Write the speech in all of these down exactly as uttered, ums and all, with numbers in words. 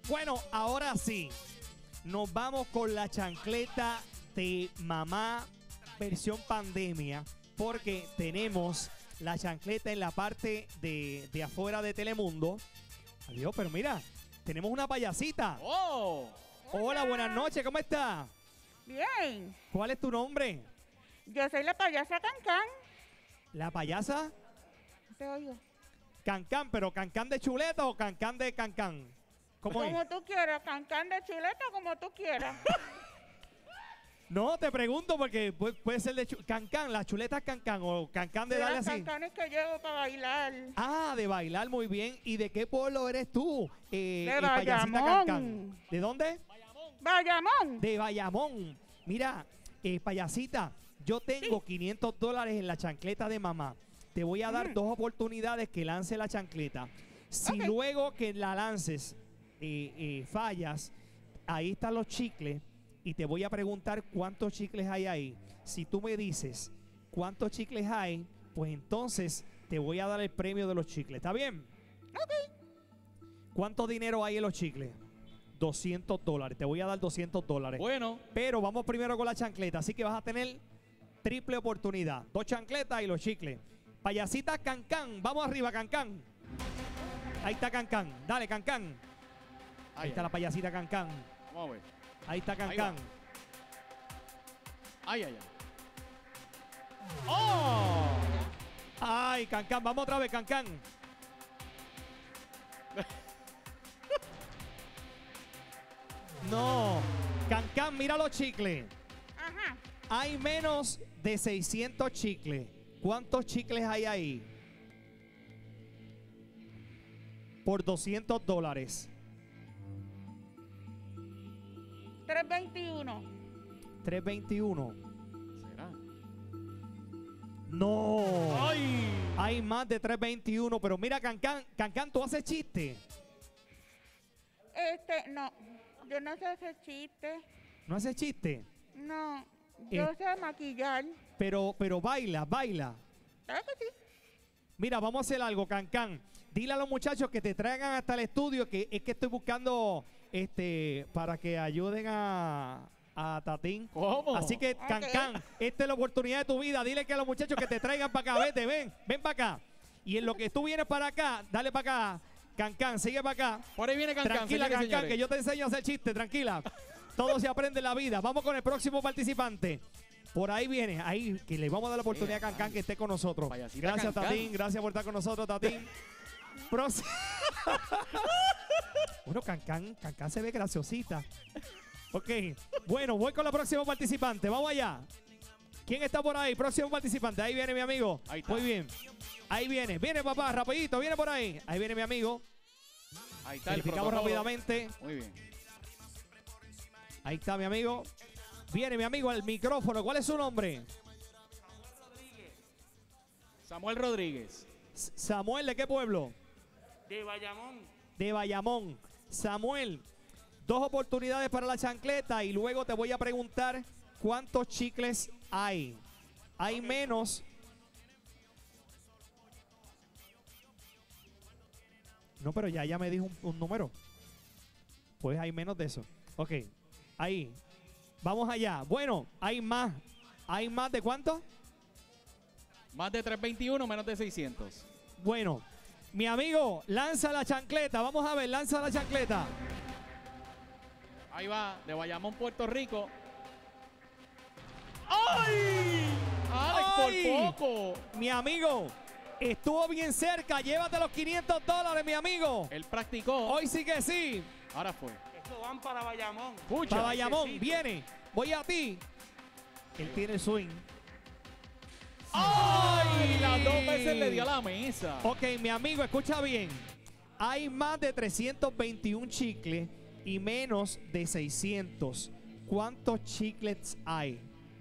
Bueno, ahora sí. Nos vamos con la chancleta de mamá versión pandemia. Porque tenemos la chancleta en la parte de, de afuera de Telemundo. Adiós, pero mira, tenemos una payasita. ¡Oh! Hola, buenas noches, ¿cómo estás? Bien. ¿Cuál es tu nombre? Yo soy la payasa Cancán. ¿La payasa? Te oigo. Cancán, pero Cancán de chuleta o Cancán de Cancán. ¿Cómo Como es? tú quieras, Cancán de chuleta, como tú quieras. No, te pregunto porque puede, puede ser de chu- Cancán, las chuletas Cancán o Cancán de De darle las así. cancanes que llevo para bailar. Ah, de bailar muy bien. ¿Y de qué pueblo eres tú? Eh, De eh, payasita Bayamón. Cancán. ¿De dónde? Bayamón. De Bayamón. Mira, eh, payasita, yo tengo quinientos dólares en la chancleta de mamá. Te voy a dar Mm. dos oportunidades que lance la chancleta. Si Ok. luego que la lances eh, eh, fallas, ahí están los chicles y te voy a preguntar cuántos chicles hay ahí. Si tú me dices cuántos chicles hay, pues entonces te voy a dar el premio de los chicles. ¿Está bien? ¿Cuánto dinero hay en los chicles? doscientos dólares. Te voy a dar doscientos dólares. Bueno, Pero vamos primero con la chancleta. Así que vas a tener triple oportunidad. Dos chancletas y los chicles. Payasita Cancán. Vamos arriba, Cancán. Ahí está Cancán. Dale, Cancán. Ahí ay, está la payasita Cancán. vamos a ver. Ahí está Ahí va. Cancán. Ay, ay, ay. ¡Oh! Ay, Cancán. Vamos otra vez, Cancán. No. Cancán, mira los chicles. Ajá. Hay menos de seiscientos chicles. ¿Cuántos chicles hay ahí? Por doscientos dólares. trescientos veintiuno. trescientos veintiuno. ¿Será? No. ¡Ay! Hay más de trescientos veintiuno. Pero mira, Cancán, Cancán, tú haces chiste. Este, no. Yo no sé hacer chiste. No haces chiste. No. Yo Eh. sé maquillar. Pero, pero baila, baila. Claro que sí. Mira, vamos a hacer algo, Cancán. Dile a los muchachos que te traigan hasta el estudio, que es que estoy buscando este para que ayuden a, a Tatín. ¿Cómo? Así que, Ok. Cancán, esta es la oportunidad de tu vida. Dile que a los muchachos que te traigan para acá. Vete, ven, ven para acá. Y en lo que tú vienes para acá, dale para acá. Cancán, sigue para acá. Por ahí viene Cancán. Tranquila, señores y Cancán, señores. que yo te enseño a hacer chistes, tranquila. Todo se aprende en la vida. Vamos con el próximo participante. Por ahí viene, ahí que le vamos a dar la oportunidad a Cancán que esté con nosotros. Payasita Gracias, Cancán. Tatín. Gracias por estar con nosotros, Tatín. Próximo. Bueno, Cancán, Cancán se ve graciosita. Ok, bueno, voy con la próxima participante. Vamos allá. ¿Quién está por ahí? Próximo participante. Ahí viene mi amigo. Ahí está. Muy bien. Ahí viene. Viene, papá, rapidito. Viene por ahí. Ahí viene mi amigo. Ahí está el Verificamos protocolo. rápidamente. Muy bien. Ahí está mi amigo. Viene mi amigo al micrófono. ¿Cuál es su nombre? Samuel Rodríguez. S- Samuel, ¿de qué pueblo? De Bayamón. De Bayamón. Samuel, dos oportunidades para la chancleta y luego te voy a preguntar cuántos chicles hay. Hay menos. No, pero ya, ya me dijo un, un número. Pues hay menos de eso. Ok, ahí. Vamos allá. Bueno, hay más. ¿Hay más de cuánto? Más de trescientos veintiuno, menos de seiscientos. Bueno, mi amigo, lanza la chancleta. Vamos a ver, lanza la chancleta. Ahí va, de Bayamón, Puerto Rico. ¡Ay! ¡Alex, ¡Ay! por poco! Mi amigo, estuvo bien cerca. Llévate los quinientos dólares, mi amigo. Él practicó. Hoy sí que sí. Ahora fue. Estos van para Bayamón. Escucha. Para Bayamón, necesito. viene. Voy a ti. Él tiene el swing. ¡Ay! Las dos veces le dio a la mesa. Ok, mi amigo, escucha bien. Hay más de trescientos veintiún chicles y menos de seiscientos. ¿Cuántos chiclets hay?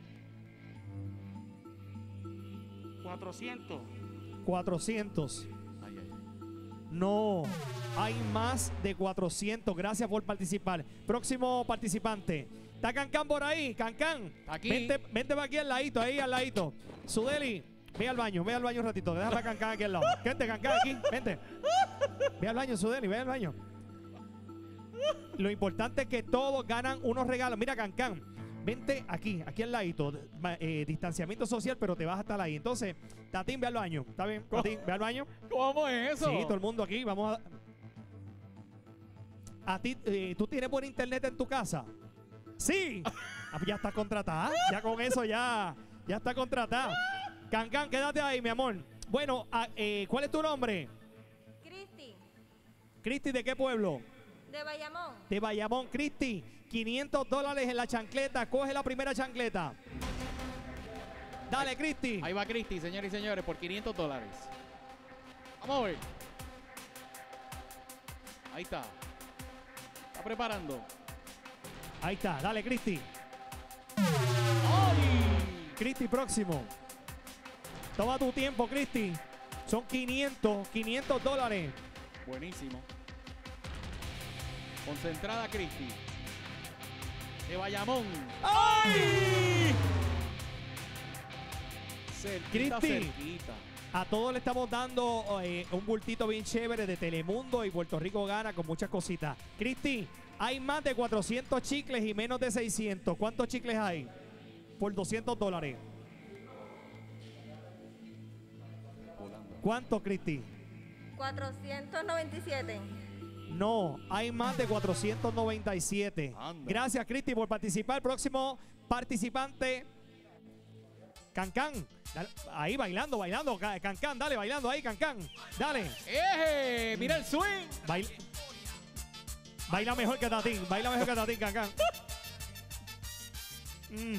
cuatrocientos. cuatrocientos. Ay, ay, ay. No, hay más de cuatrocientos. Gracias por participar. Próximo participante. ¿Está Cancán por ahí? Cancán. Aquí. Vente, vente para aquí al ladito, ahí al ladito. Sudeli, ve al baño, ve al baño un ratito. Déjame a Cancán aquí al lado. Vente, Cancán, aquí, vente. Ve al baño, Sudeli, ve al baño. lo importante es que todos ganan unos regalos. Mira, Cancán, vente aquí, aquí al ladito. Eh, distanciamiento social, pero te vas a estar ahí. Entonces, Tatín, ve al baño. ¿Está bien? ¿Cómo? Tatín, ve al baño. ¿Cómo es eso? Sí, todo el mundo aquí. Vamos a... A ti, eh, ¿tú tienes buen internet en tu casa? Sí. Ah, ya está contratada. Ya con eso ya, ya está contratada. Cancán, quédate ahí, mi amor. Bueno, ah, eh, ¿cuál es tu nombre? Cristi, Cristi, ¿de qué pueblo? de Bayamón. De Bayamón. Cristi, quinientos dólares en la chancleta. Coge la primera chancleta. Dale, Cristi. Ahí va Cristi, señores y señores, por quinientos dólares. Vamos a ver. Ahí está. Está preparando. Ahí está, dale, Cristi. ¡Ay! Cristi, próximo. Toma tu tiempo, Cristi. Son quinientos, quinientos dólares. Buenísimo. Concentrada Cristi. De Bayamón. ¡Ay! Cerquita, Cristi. cerquita. A todos le estamos dando eh, un bultito bien chévere de Telemundo y Puerto Rico gana con muchas cositas. Cristi, hay más de cuatrocientos chicles y menos de seiscientos. ¿Cuántos chicles hay? Por doscientos dólares. Volando. ¿Cuántos, Cristi? cuatrocientos noventa y siete. No, hay más de cuatrocientos noventa y siete. Anda. Gracias, Cristi, por participar. Próximo participante, Cancán. Dale, ahí bailando, bailando. Ca- Cancán, dale, bailando ahí, Cancán. Dale. ¡Eje! ¡Mira el swing! Baila, baila mejor que Tatín. Baila mejor que Tatín, Cancán. Mm.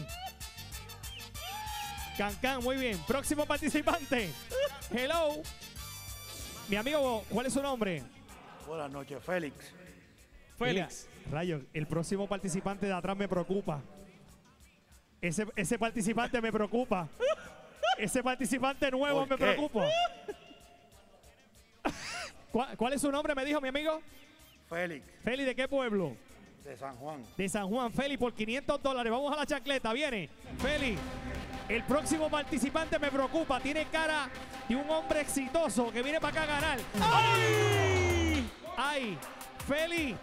Cancán, muy bien. Próximo participante. Hello. Mi amigo, ¿cuál es su nombre? Buenas noches, Félix. Félix. Mira, rayos, el próximo participante de atrás me preocupa. Ese, ese participante me preocupa. Ese participante nuevo ¿Por me qué? preocupa. ¿Cuál, cuál es su nombre? Me dijo mi amigo. Félix, Feli, ¿de qué pueblo? de San Juan. De San Juan. Feli, por quinientos dólares. Vamos a la chancleta. Viene. Feli, el próximo participante me preocupa. Tiene cara de un hombre exitoso que viene para acá a ganar. ¡Ay! ¡Ay! Feli.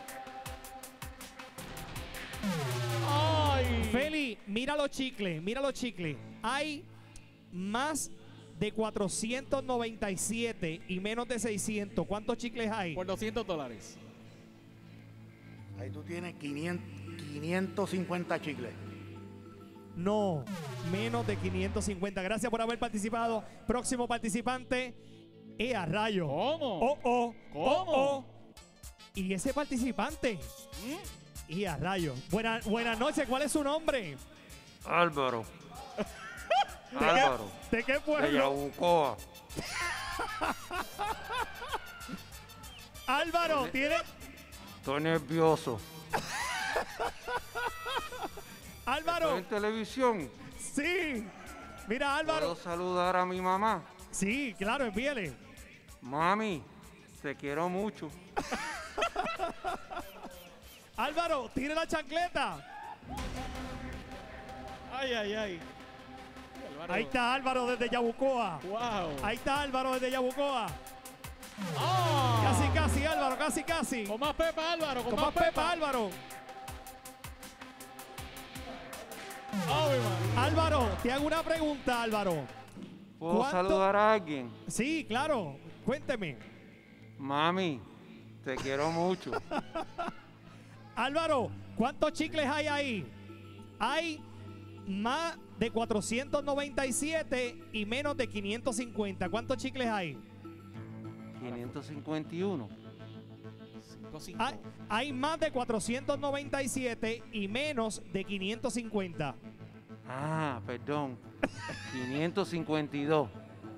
¡Ay! Feli, mira los chicles. Mira los chicles. Hay más de cuatrocientos noventa y siete y menos de seiscientos. ¿Cuántos chicles hay? Por doscientos dólares. Ahí tú tienes quinientos, quinientos cincuenta chicles. No, menos de quinientos cincuenta. Gracias por haber participado. Próximo participante, ¡eh, a rayo! ¿Cómo? ¡Oh, oh! ¿Cómo? ¡Oh, oh! Y ese participante, ¿Mm? ¡y a rayo! Buena- buenas noches, ¿cuál es su nombre? Álvaro. ¿De qué- Álvaro. ¿De qué De pueblo? Yabucoa. Álvaro, tiene... Estoy nervioso. Estoy Álvaro, en televisión. sí. Mira, Álvaro. ¿Puedo saludar a mi mamá? Sí, claro, envíele. Mami, te quiero mucho. Álvaro, tire la chancleta. Ay, ay, ay. Álvaro. Ahí está Álvaro desde Yabucoa. Wow. Ahí está Álvaro desde Yabucoa. ¡Ah! Casi, casi, Álvaro, casi, casi. Con más pepa, Álvaro. Con, Con más pepa, Álvaro. ¡Ay, man! Álvaro, te hago una pregunta, Álvaro. ¿Puedo ¿Cuánto? saludar a alguien? Sí, claro. Cuénteme. Mami, te quiero mucho. Álvaro, ¿cuántos chicles hay ahí? Hay más de cuatrocientos noventa y siete y menos de quinientos cincuenta. ¿Cuántos chicles hay? quinientos cincuenta y uno. Cinco, cinco. Hay, hay más de cuatrocientos noventa y siete y menos de quinientos cincuenta. Ah, perdón. quinientos cincuenta y dos.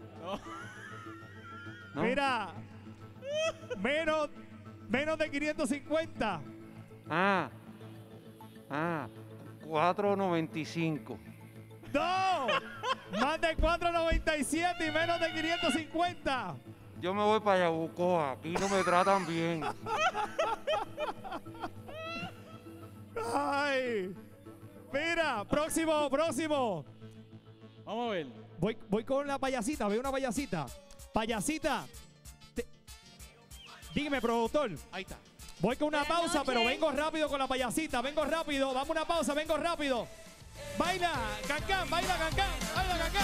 ¿No? Mira, menos, menos de quinientos cincuenta. Ah. Ah. cuatrocientos noventa y cinco. ¡No! Más de cuatrocientos noventa y siete y menos de quinientos cincuenta. Yo me voy para Yabucoa. Aquí no me tratan bien. ¡Ay! Mira, próximo, próximo. Vamos a ver. Voy, voy con la payasita, veo una payasita. Payasita. te- Dígame, productor. Ahí está. Voy con una Buenas pausa, noches. pero vengo rápido con la payasita. Vengo rápido. Vamos a una pausa, vengo rápido. Baila, Cancán, baila, Cancán, baila, Cancán.